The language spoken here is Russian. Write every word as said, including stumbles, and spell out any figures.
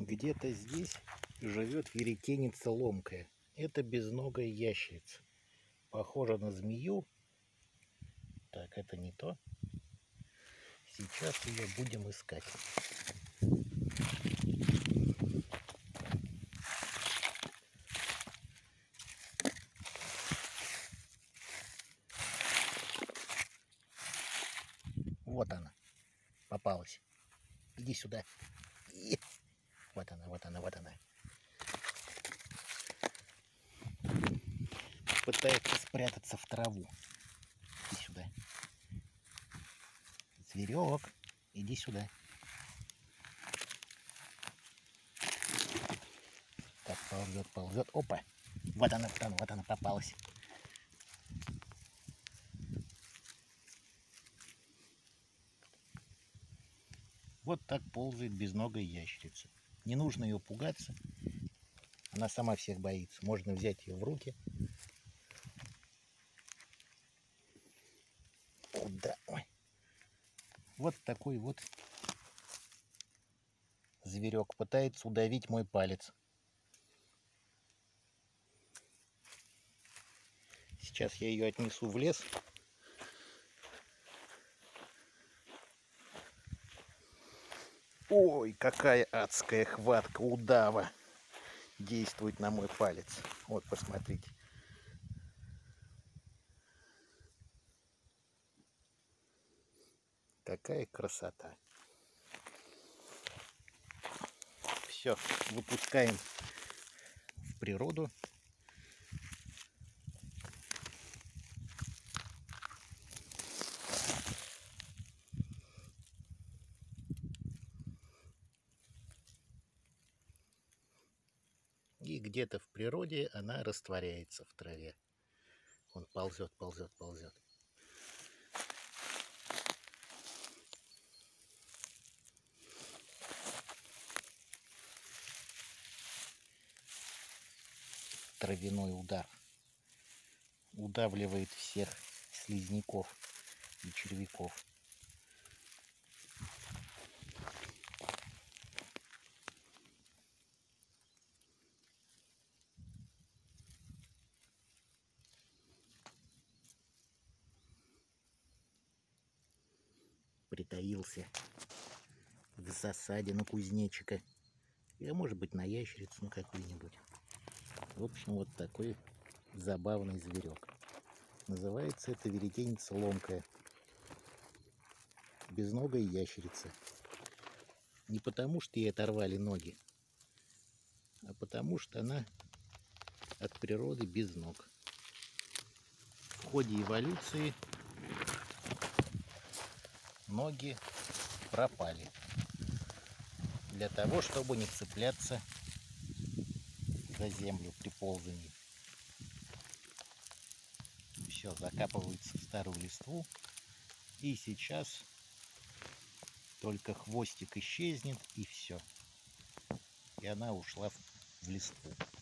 Где-то здесь живет веретеница ломкая. Это безногая ящерица. Похожа на змею. Так, это не то. Сейчас ее будем искать. Вот она. Попалась. Иди сюда. Вот она, вот она, вот она. Пытается спрятаться в траву. Иди сюда. Зверек, иди сюда. Так, ползет, ползет. Опа. Вот она, вот она, вот она попалась. Вот так ползает безногая ящерица. Не нужно ее пугаться. Она сама всех боится. Можно взять ее в руки. Куда? Ой. Вот такой вот зверек пытается удавить мой палец. Сейчас я ее отнесу в лес. Ой, какая адская хватка удава действует на мой палец. Вот, посмотрите. Какая красота. Все, выпускаем в природу. И где-то в природе она растворяется в траве. Он ползет, ползет, ползет. Травяной удар. Удавливает всех слизняков и червяков. Притаился в засаде на кузнечика. Или, может быть, на ящерицу, ну, какую-нибудь. В общем, вот такой забавный зверек. Называется это веретеница ломкая. Безногая ящерица. Не потому, что ей оторвали ноги, а потому, что она от природы без ног. В ходе эволюции ноги пропали. Для того, чтобы не цепляться за землю при ползании. Все, закапывается в старую листву. И сейчас только хвостик исчезнет, и все. И она ушла в листву.